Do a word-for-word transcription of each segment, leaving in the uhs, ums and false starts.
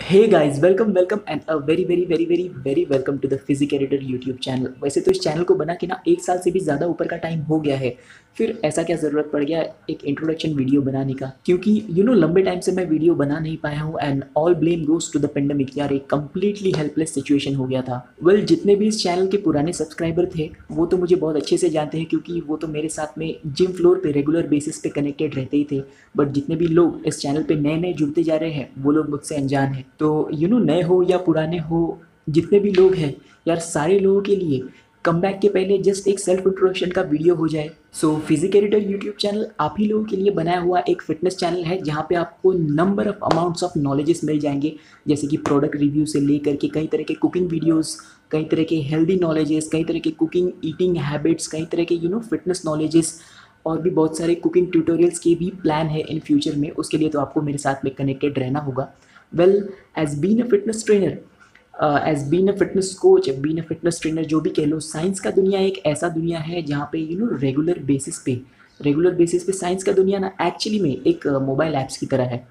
Hey guys, welcome welcome and a very very very very very welcome to the physique editor YouTube channel. वैसे तो इस channel को बना के ना एक साल से भी ज़्यादा ऊपर का टाइम हो गया है। फिर ऐसा क्या ज़रूरत पड़ गया एक इंट्रोडक्शन वीडियो बनाने का, क्योंकि यू नो लंबे टाइम से मैं वीडियो बना नहीं पाया हूँ and all blame goes to the pandemic. यार एक कंप्लीटली हेल्पलेस सिचुएशन हो गया था। वेल well, जितने भी इस चैनल के पुराने सब्सक्राइबर थे वो तो मुझे बहुत अच्छे से जानते हैं, क्योंकि वो तो मेरे साथ में जिम फ्लोर पे रेगुलर बेसिस पे कनेक्टेड रहते ही थे। बट जितने भी लोग इस चैनल पे नए नए जुड़ते जा रहे हैं वो लोग मुझसे अनजान हैं। तो यू नो नए हो या पुराने हो, जितने भी लोग हैं यार, सारे लोगों के लिए कम बैक के पहले जस्ट एक सेल्फ इंट्रोडक्शन का वीडियो हो जाए। So physique editor YouTube channel आप ही लोगों के लिए बनाया हुआ एक फिटनेस चैनल है, जहाँ पे आपको number of amounts of knowledges मिल जाएंगे, जैसे कि प्रोडक्ट रिव्यू से लेकर के कई तरह के कुकिंग वीडियोस, कई तरह के हेल्दी नॉलेजेस, कई तरह के कुकिंग ईटिंग हैबिट्स, कई तरह के यू नो फिटनेस नॉलेजेस, और भी बहुत सारे कुकिंग ट्यूटोरियल्स के भी प्लान है इन फ्यूचर में। उसके लिए तो आपको मेरे साथ में कनेक्टेड रहना होगा। Well, as been a fitness trainer, as been a fitness coach, been a fitness trainer, जो भी कह लो, साइंस का दुनिया एक ऐसा दुनिया है जहाँ पे यू नो रेगुलर बेसिस पे रेगुलर बेसिस पे साइंस का दुनिया ना एक्चुअली में एक मोबाइल ऐप्स की तरह है।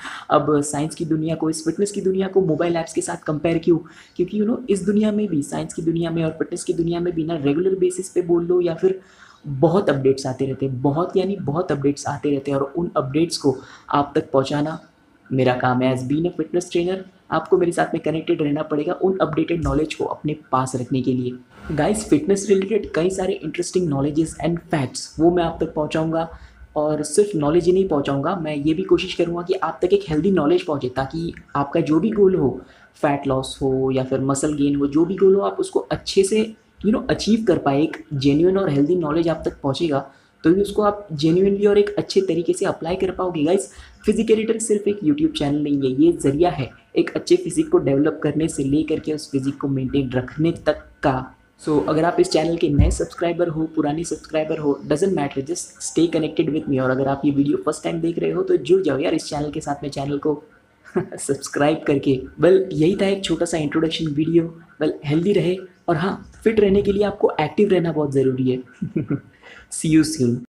अब साइंस की दुनिया को, इस फिटनेस की दुनिया को मोबाइल ऐप्स के साथ कंपेयर क्यों? क्योंकि यू नो इस दुनिया में भी, साइंस की दुनिया में और फिटनेस की दुनिया में भी ना, रेगुलर बेसिस पे बोल लो या फिर बहुत अपडेट्स आते रहते हैं, बहुत यानी बहुत अपडेट्स आते रहते हैं, और उन अपडेट्स को आप तक पहुंचाना मेरा काम है। As been a fitness trainer आपको मेरे साथ में कनेक्टेड रहना पड़ेगा उन अपडेटेड नॉलेज को अपने पास रखने के लिए। गाइस, फिटनेस रिलेटेड कई सारे इंटरेस्टिंग नॉलेजेस एंड फैक्ट्स वो मैं आप तक पहुंचाऊंगा, और सिर्फ नॉलेज ही नहीं पहुंचाऊंगा, मैं ये भी कोशिश करूंगा कि आप तक एक हेल्दी नॉलेज पहुंचे, ताकि आपका जो भी गोल हो, फैट लॉस हो या फिर मसल गेन हो, जो भी गोल हो, आप उसको अच्छे से यू नो अचीव कर पाए। एक जेन्युइन और हेल्दी नॉलेज आप तक पहुंचेगा तो भी उसको आप जेन्युइनली और एक अच्छे तरीके से अप्लाई कर पाओगे। गाइस, फिजिक एडिटर सिर्फ एक यूट्यूब चैनल नहीं है, ये जरिया है एक अच्छे फिजिक को डेवलप करने से लेकर के उस फिजिक को मेंटेन रखने तक का। सो so, अगर आप इस चैनल के नए सब्सक्राइबर हो, पुराने सब्सक्राइबर हो, doesn't matter, just stay connected with me. और अगर आप ये वीडियो फर्स्ट टाइम देख रहे हो तो जुड़ जाओ यार इस चैनल के साथ में, चैनल को सब्सक्राइब करके। वेल well, यही था एक छोटा सा इंट्रोडक्शन वीडियो। वेल, हेल्दी रहे, और हाँ, फिट रहने के लिए आपको एक्टिव रहना बहुत ज़रूरी है। See you soon.